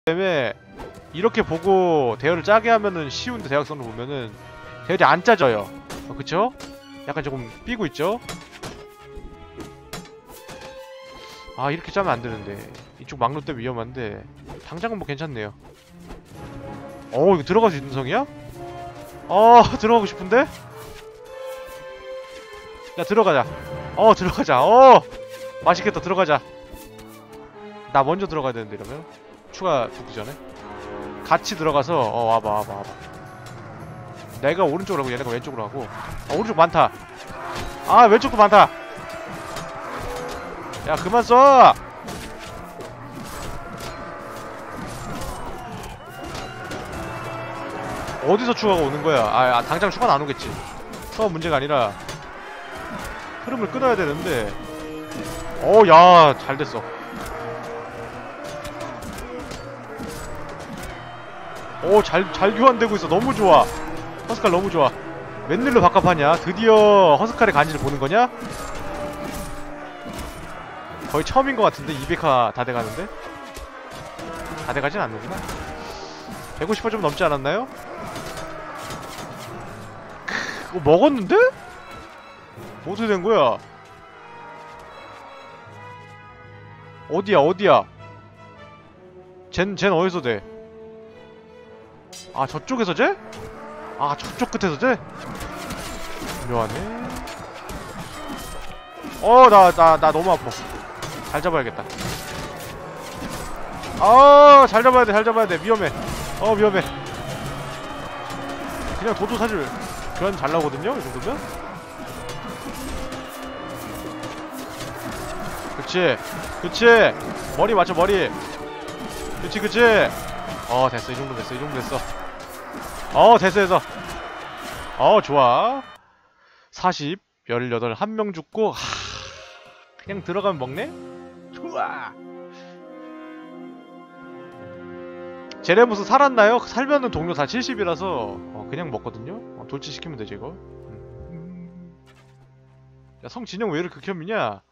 때문에 이렇게 보고 대열을 짜게 하면은 쉬운데 대각선으로 보면은 대열이 안 짜져요. 그쵸? 약간 조금 삐고 있죠? 아 이렇게 짜면 안 되는데 이쪽 막루 때문에 위험한데 당장은 뭐 괜찮네요. 이거 들어갈 수 있는 성이야? 들어가고 싶은데? 야 들어가자. 들어가자. 맛있겠다. 들어가자. 나 먼저 들어가야 되는데 이러면 추가 붙기 전에 같이 들어가서 와봐. 내가 오른쪽으로 하고 얘네가 왼쪽으로 하고. 오른쪽 많다. 왼쪽도 많다. 야 그만 써. 어디서 추가가 오는 거야? 당장 추가는 안 오겠지. 추가 문제가 아니라 흐름을 끊어야 되는데. 야 잘 됐어. 잘 교환되고 있어. 너무 좋아. 허스칼 너무 좋아. 웬일로 바깥하냐? 드디어 허스칼의 간지를 보는 거냐? 거의 처음인 것 같은데 200화 다 돼가는데? 다 돼가진 않는구나. 150화 좀 넘지 않았나요? 먹었는데? 어떻게 된 거야? 어디야? 쟨 어디서 돼? 저쪽에서 재? 저쪽 끝에서 재? 묘하네. 나 너무 아파. 잘 잡아야겠다. 잘 잡아야 돼. 위험해. 위험해. 그냥 도도 사실 교환 잘 나오거든요? 이 정도면? 그치. 머리 맞춰, 머리. 그치. 됐어. 이 정도 됐어. 됐어. 좋아. 40, 18, 한 명 죽고, 그냥 들어가면 먹네? 좋아. 제레무스 살았나요? 살면은 동료 다 70이라서, 그냥 먹거든요? 돌치시키면 되지, 이거. 야, 성진영 왜 이렇게 극혐이냐?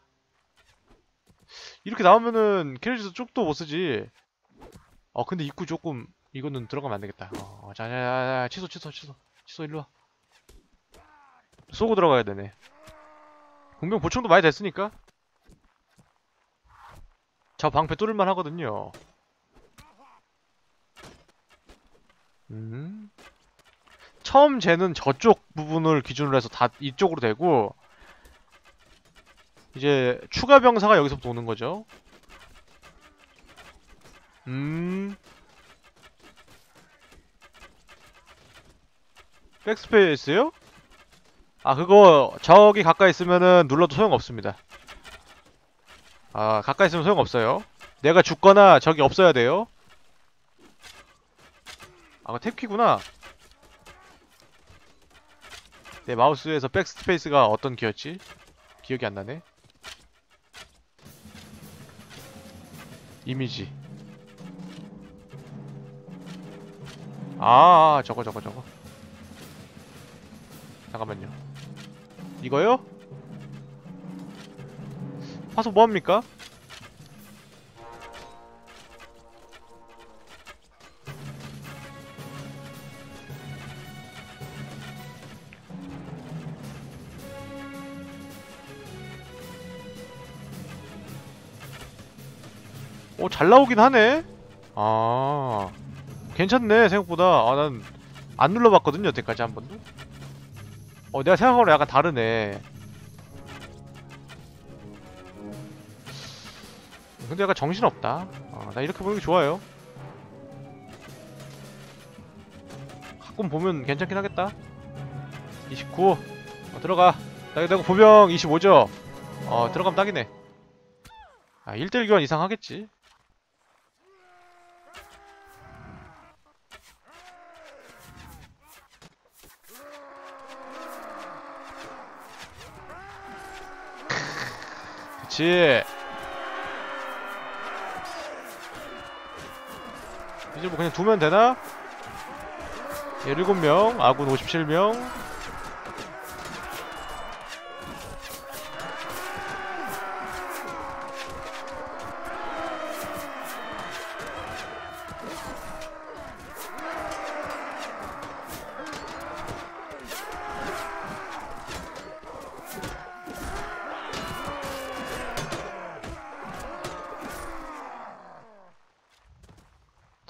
이렇게 나오면은 캐리지도 쪽도 못쓰지. 근데 입구 조금 이거는 들어가면 안되겠다. 자, 취소 일로와. 쏘고 들어가야 되네. 공병 보충도 많이 됐으니까 저 방패 뚫을만 하거든요. 처음 쟤는 저쪽 부분을 기준으로 해서 다 이쪽으로 되고, 이제 추가 병사가 여기서부터 오는 거죠. 백스페이스요? 그거 저기 가까이 있으면은 눌러도 소용없습니다. 가까이 있으면 소용없어요. 내가 죽거나 저기 없어야 돼요. 그거 탭키구나. 내 마우스에서 백스페이스가 어떤 키였지? 기억이 안 나네. 이미지. 저거. 잠깐만요. 이거요? 화소 뭐합니까? 잘 나오긴 하네? 괜찮네, 생각보다. 난 안 눌러봤거든요, 여태까지 한 번도? 내가 생각하고는 약간 다르네. 근데 약간 정신없다. 나 이렇게 보는 게 좋아요. 가끔 보면 괜찮긴 하겠다. 29. 들어가. 내가 보병 25죠? 들어가면 딱이네. 1대1 교환 이상 하겠지. 그치. 이제 뭐 그냥 두면 되나? 17명, 아군 57명.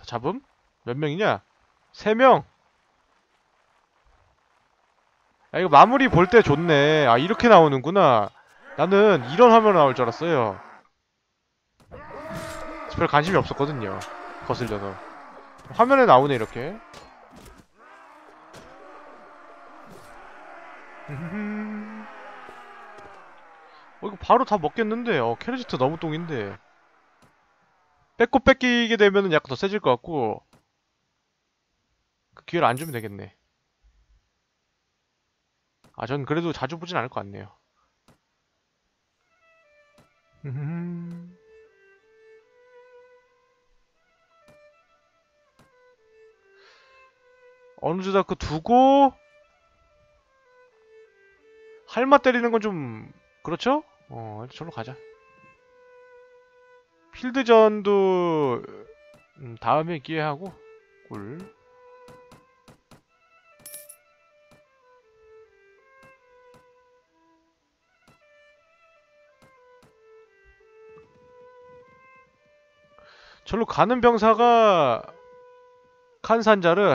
잡음? 몇 명이냐? 3명! 야, 이거 마무리 볼 때 좋네. 아, 이렇게 나오는구나. 나는 이런 화면 나올 줄 알았어요. 별 관심이 없었거든요. 거슬려서. 화면에 나오네, 이렇게. 이거 바로 다 먹겠는데. 캐러지트 너무 똥인데. 뺏고 뺏기게 되면은 약간 더 세질 것 같고. 그 기회를 안 주면 되겠네. 아, 전 그래도 자주 보진 않을 것 같네요. 어느 주다 그 두고 할맛 때리는 건 좀 그렇죠? 저로 가자. 필드전도 다음에 기회하고 꿀. 절로 가는 병사가 칸산자르.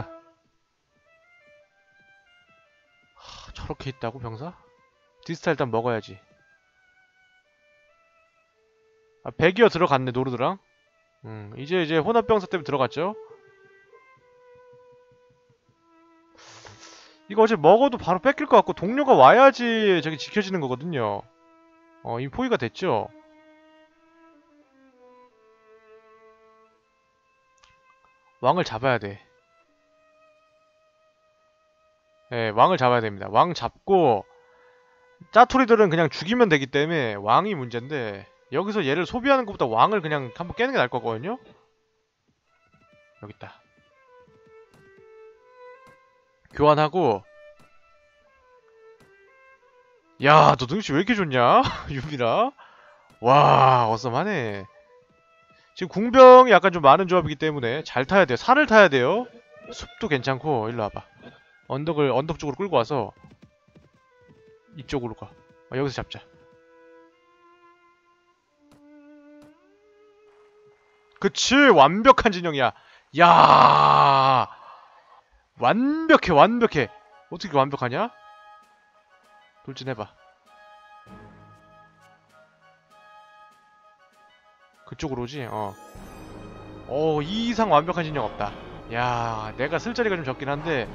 저렇게 있다고 병사? 디스타 일단 먹어야지. 아, 백이어 들어갔네 노르드랑. 이제 혼합병사 때문에 들어갔죠. 이거 어차피 먹어도 바로 뺏길 것 같고 동료가 와야지 저기 지켜지는 거거든요. 이미 포위가 됐죠. 왕을 잡아야 돼. 네, 왕을 잡아야 됩니다. 왕 잡고 짜투리들은 그냥 죽이면 되기 때문에 왕이 문제인데 여기서 얘를 소비하는 것보다 왕을 그냥 한번 깨는 게 나을 거거든요? 여깄다. 교환하고. 야, 너 능력치 왜 이렇게 좋냐? 유미라. 와, 어썸하네. 지금 궁병이 약간 좀 많은 조합이기 때문에 잘 타야 돼요. 산을 타야 돼요. 숲도 괜찮고. 일로 와봐. 언덕 쪽으로 끌고 와서 이쪽으로 가. 여기서 잡자. 그치, 완벽한 진영이야. 야, 완벽해. 어떻게 완벽하냐? 돌진해봐. 그쪽으로 오지? 이 이상 완벽한 진영 없다. 야, 내가 쓸 자리가 좀 적긴 한데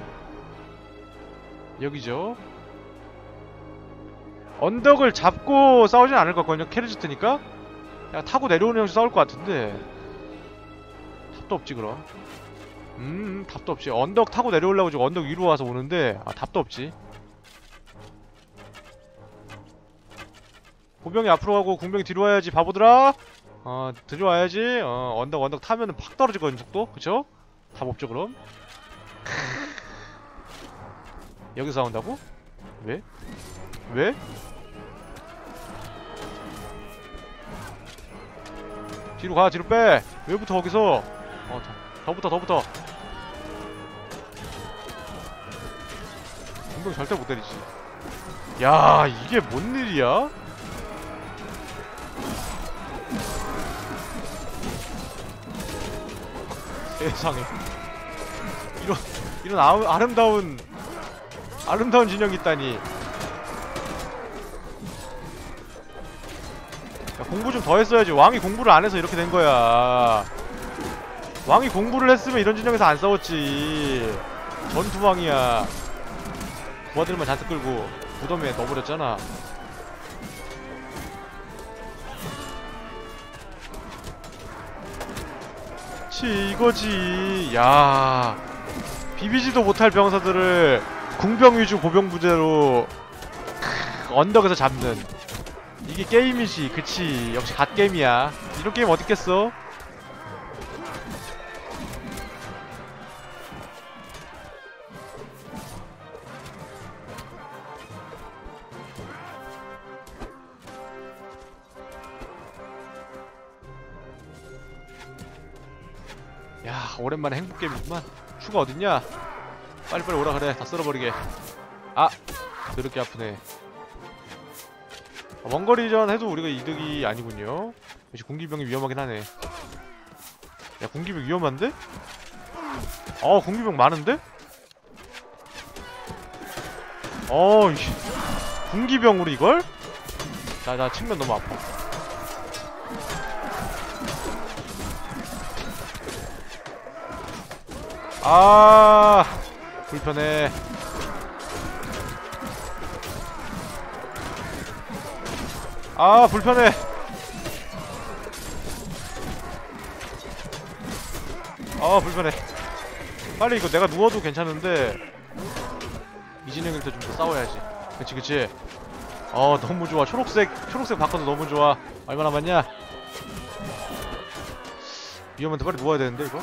여기죠. 언덕을 잡고 싸우진 않을 것 같거든요. 캐르지트니까. 야, 타고 내려오는 형식 싸울 것 같은데 답도 없지 그럼. 답도 없지. 언덕 타고 내려오려고 지금 언덕 위로 와서 오는데 답도 없지. 보병이 앞으로 가고 궁병이 뒤로 와야지 바보들아. 들어와야지. 언덕 타면은 팍 떨어지거든 속도. 그쵸? 답 없죠 그럼. 여기서 싸운다고? 왜? 왜? 뒤로 가, 뒤로 빼. 왜 붙어 거기서? 더 붙어. 궁병 절대 못 때리지. 야, 이게 뭔 일이야? 세상에. 이런 아름다운 진영이 있다니. 야, 공부 좀 더 했어야지. 왕이 공부를 안 해서 이렇게 된 거야. 왕이 공부를 했으면 이런 진영에서 안 싸웠지. 전투왕이야. 부하들만 잔뜩 끌고 무덤에 넣어버렸잖아. 그치, 이거지. 야, 비비지도 못할 병사들을 궁병 위주 보병 부대로 언덕에서 잡는. 이게 게임이지. 그치, 역시 갓게임이야. 이런 게임 어딨겠어? 야, 오랜만에 행복게임이구만. 추가 어딨냐? 빨리빨리 오라 그래. 다 쓸어버리게. 더럽게 아프네. 원거리전 해도 우리가 이득이 아니군요. 역시 공기병이 위험하긴 하네. 야, 군기병 위험한데? 군기병 많은데? 이씨. 군기병으로 이걸? 나 측면 너무 아파. 불편해. 불편해. 불편해. 빨리 이거 내가 누워도 괜찮은데 이진영일때 좀 더 싸워야지. 그치. 너무 좋아. 초록색 바꿔도 너무 좋아. 얼마 남았냐? 위험한데 빨리 누워야 되는데 이거?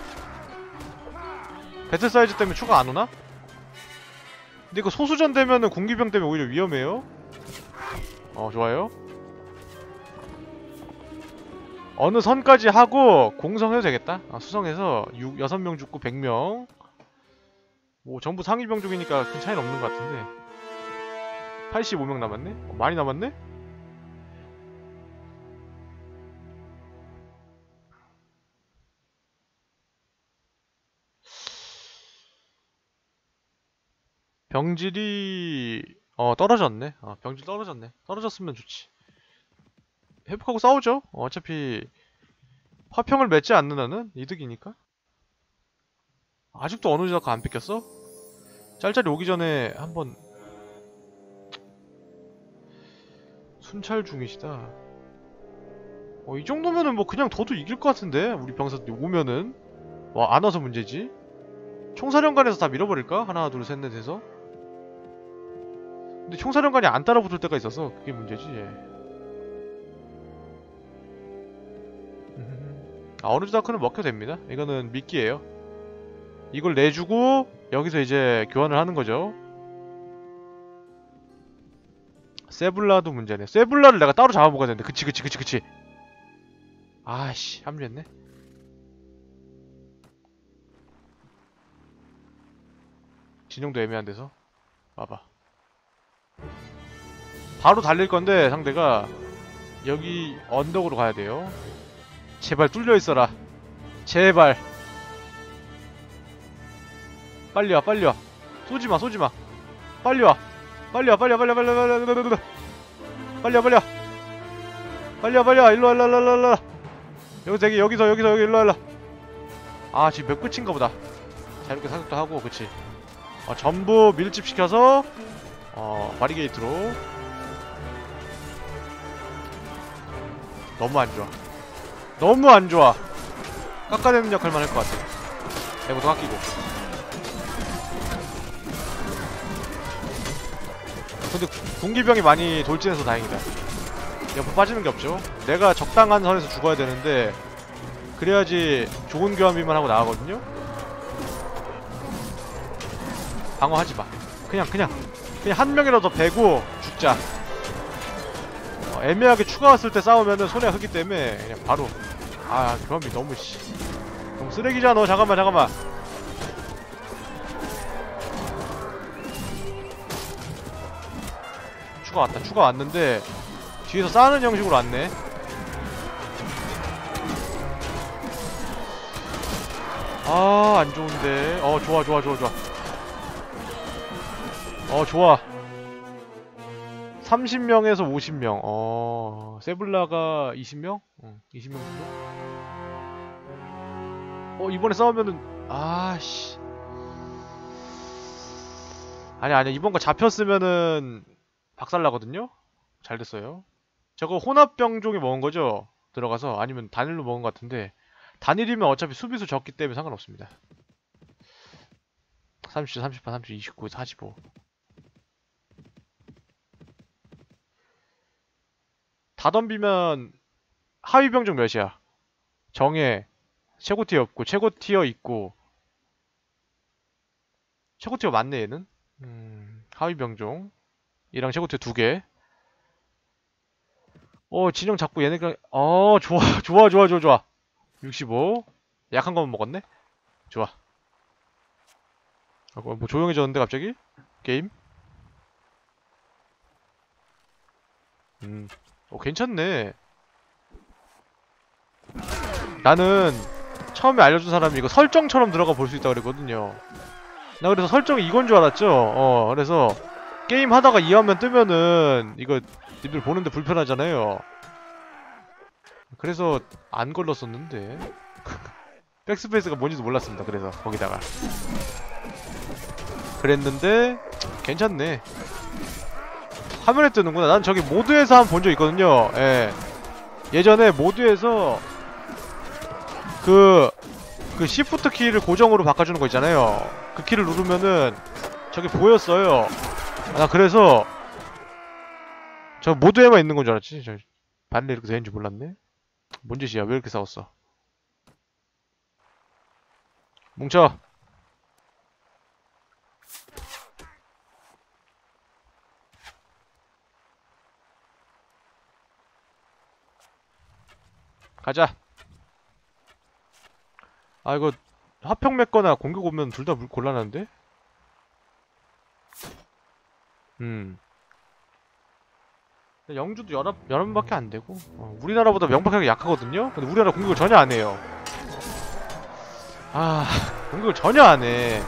배틀 사이즈 때문에 추가 안 오나? 근데 이거 소수전 되면은 공기병 때문에 오히려 위험해요? 좋아요. 어느 선까지 하고 공성해도 되겠다. 수성해서 6명 죽고 100명. 뭐 전부 상위병 중이니까 큰 차이는 없는 것 같은데. 85명 남았네? 많이 남았네? 병질이 떨어졌네. 병질 떨어졌네. 떨어졌으면 좋지. 회복하고 싸우죠. 어차피 화평을 맺지 않는 한은 이득이니까. 아직도 어느 지다가 안 뺏겼어? 짤짤이 오기 전에 한번 순찰 중이시다. 이 정도면은 뭐 그냥 둬도 이길 것 같은데? 우리 병사 오면은. 안 와서 문제지. 총사령관에서 다 밀어버릴까? 하나 둘 셋 넷 해서. 근데 총사령관이 안 따라붙을 때가 있어서 그게 문제지. 어느 지다크는 먹혀도 됩니다. 이거는 미끼예요. 이걸 내주고 여기서 이제 교환을 하는 거죠. 세블라도 문제네. 세블라를 내가 따로 잡아먹어야 되는데. 그치. 아씨, 합류했네. 진영도 애매한 데서. 봐봐. 바로 달릴 건데 상대가 여기 언덕으로 가야 돼요. 제발 뚫려 있어라. 제발. 빨리 와. 쏘지 마. 빨리 와. 빨리 와. 일로 와. 여기서 여기 일로 와. 지금 몇 끝인가 보다. 자유롭게 사격도 하고, 그치. 전부 밀집시켜서 바리게이트로. 너무 안 좋아. 깎아내는 역할만 할 것 같아. 내부도 깎이고. 근데 군기병이 많이 돌진해서 다행이다. 옆으로 빠지는 게 없죠. 내가 적당한 선에서 죽어야 되는데 그래야지 좋은 교환비만 하고 나가거든요. 방어하지 마. 그냥 한 명이라도 더 베고 죽자. 애매하게 추가 왔을 때 싸우면은 손해가 크기 때문에 그냥 바로. 교환비 너무 쓰레기잖아. 너 잠깐만. 추가 왔는데 뒤에서 싸우는 형식으로 왔네. 안 좋은데. 좋아. 30명에서 50명. 세블라가 20명? 20명 정도? 이번에 싸우면은, 아씨. 아니야. 이번 거 잡혔으면은, 박살나거든요? 잘 됐어요. 저거 혼합병종이 먹은 거죠? 들어가서. 아니면 단일로 먹은 것 같은데. 단일이면 어차피 수비수 적기 때문에 상관없습니다. 30, 38, 30, 29, 45. 다 덤비면 하위병종 몇이야? 정예 최고티어 없고 최고티어 있고. 최고티어 맞네 얘는. 하위병종 이랑 최고티어 2개. 진영 잡고 얘네가 좋아. 65. 약한 거만 먹었네? 좋아. 뭐 조용해졌는데 갑자기? 게임? 괜찮네. 나는 처음에 알려준 사람이 이거 설정처럼 들어가 볼 수 있다고 그랬거든요. 나 그래서 설정이 이건 줄 알았죠. 그래서 게임 하다가 이 화면 뜨면은 이거 니들 보는데 불편하잖아요. 그래서 안 걸렀었는데 백스페이스가 뭔지도 몰랐습니다. 그래서 거기다가 그랬는데 괜찮네. 화면에 뜨는구나. 난 저기 모드에서 한 번 본 적 있거든요. 예. 예전에 모드에서 그 시프트 키를 고정으로 바꿔주는 거 있잖아요. 그 키를 누르면은 저기 보였어요. 나 그래서 저 모드에만 있는 건 줄 알았지. 저 반대 이렇게 되는지 몰랐네. 뭔 짓이야? 왜 이렇게 싸웠어? 뭉쳐. 가자. 아 이거 화평 맺거나 공격 오면 둘 다 곤란한데? 영주도 11명밖에 안 되고 우리나라보다 명백하게 약하거든요? 근데 우리나라 공격을 전혀 안 해요. 아 공격을 전혀 안 해.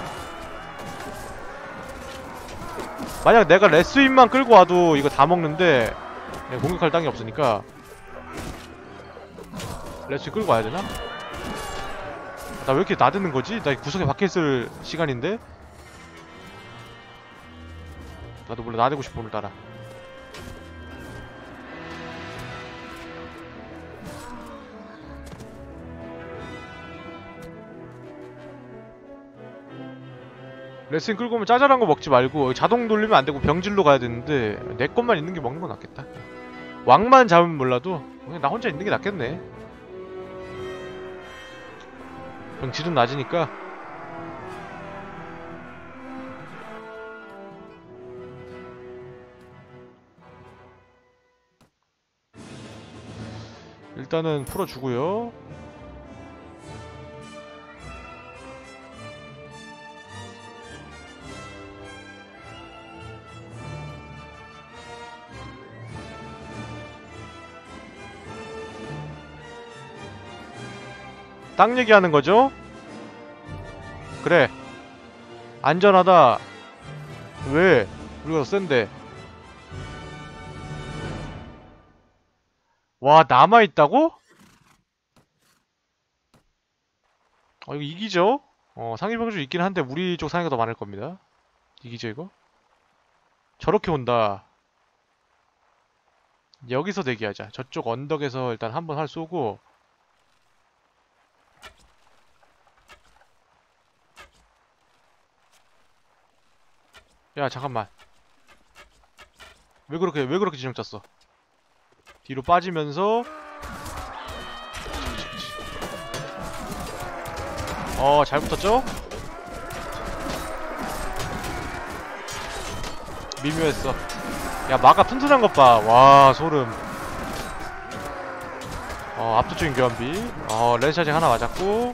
만약 내가 레스윈만 끌고 와도 이거 다 먹는데 공격할 땅이 없으니까 레스윈 끌고 와야 되나? 나 왜 이렇게 나대는 거지? 나 구석에 박혀있을 시간인데? 나도 몰라. 나대고 싶어 오늘따라. 레스윙 끌고 오면 짜잘한 거 먹지 말고 자동 돌리면 안 되고 병질로 가야 되는데 내 것만 있는 게 먹는 건 낫겠다. 왕만 잡으면 몰라도 그냥 나 혼자 있는 게 낫겠네. 병질은 낮으니까. 일단은 풀어주고요. 땅 얘기하는 거죠? 그래. 안전하다. 왜? 우리가 더 센데. 와, 남아있다고? 이거 이기죠? 상위병주 있긴 한데 우리 쪽 상위가 더 많을 겁니다. 이기죠 이거? 저렇게 온다. 여기서 대기하자. 저쪽 언덕에서 일단 한번 활 쏘고. 야 잠깐만. 왜 그렇게 진영 짰어? 뒤로 빠지면서 잘 붙었죠? 미묘했어. 야 마가 튼튼한 것 봐. 와 소름. 압도적인 교환비. 렌샤징 하나 맞았고.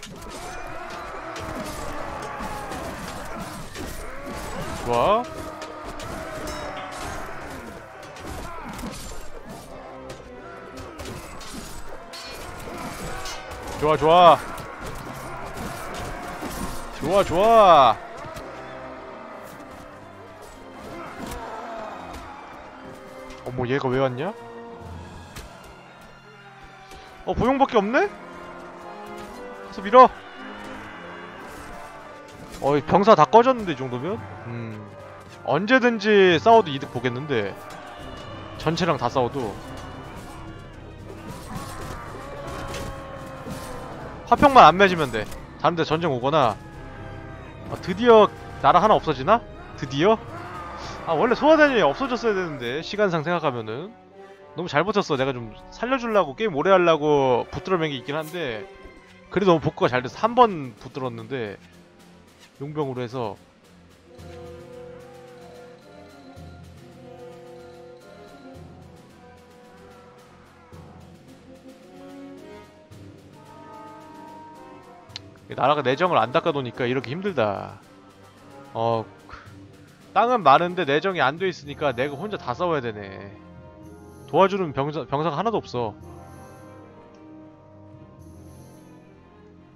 좋아. 좋아 좋아. 좋아 좋아. 어머 얘가 왜 왔냐? 보용밖에 없네? 가서 밀어. 병사 다 꺼졌는데 이 정도면? 언제든지 싸워도 이득 보겠는데 전체랑 다 싸워도 화평만 안 맺으면 돼. 다른데 전쟁 오거나. 드디어 나라 하나 없어지나? 드디어? 원래 소화단이 없어졌어야 되는데 시간상 생각하면은 너무 잘 버텼어. 내가 좀 살려주려고 게임 오래 하려고 붙들어맨 게 있긴 한데 그래도 너무 복구가 잘 돼서 한 번 붙들었는데 용병으로 해서 나라가 내정을 안 닦아놓으니까 이렇게 힘들다. 땅은 많은데 내정이 안 돼 있으니까 내가 혼자 다 싸워야 되네. 도와주는 병사가 하나도 없어.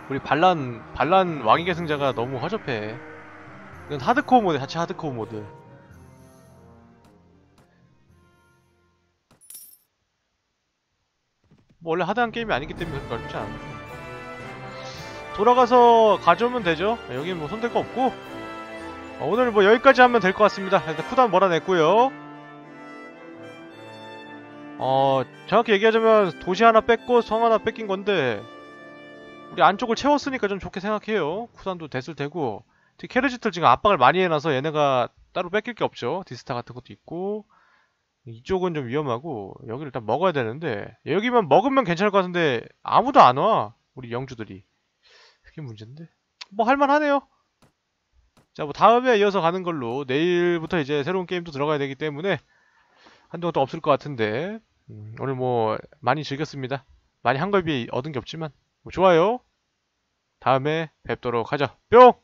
우리 반란 왕위 계승자가 너무 허접해. 이건 하드코어 모드, 자체 하드코어 모드. 뭐 원래 하드한 게임이 아니기 때문에 그렇게 어렵지 않아. 돌아가서 가져오면 되죠. 여기 뭐 손댈 거 없고. 오늘 뭐 여기까지 하면 될 것 같습니다. 일단 쿠단 몰아냈고요. 정확히 얘기하자면 도시 하나 뺐고 성 하나 뺏긴 건데 우리 안쪽을 채웠으니까 좀 좋게 생각해요. 쿠단도 됐을 테고 특히 캐르지트를 지금 압박을 많이 해놔서 얘네가 따로 뺏길 게 없죠. 디스타 같은 것도 있고 이쪽은 좀 위험하고 여기를 일단 먹어야 되는데 여기만 먹으면 괜찮을 것 같은데 아무도 안 와. 우리 영주들이. 그게 문제인데 뭐 할만하네요. 자, 뭐 다음에 이어서 가는 걸로 내일부터 이제 새로운 게임도 들어가야 되기 때문에 한동안 또 없을 것 같은데 오늘 뭐 많이 즐겼습니다. 많이 한 걸 비해 얻은 게 없지만 뭐 좋아요. 다음에 뵙도록 하죠. 뿅!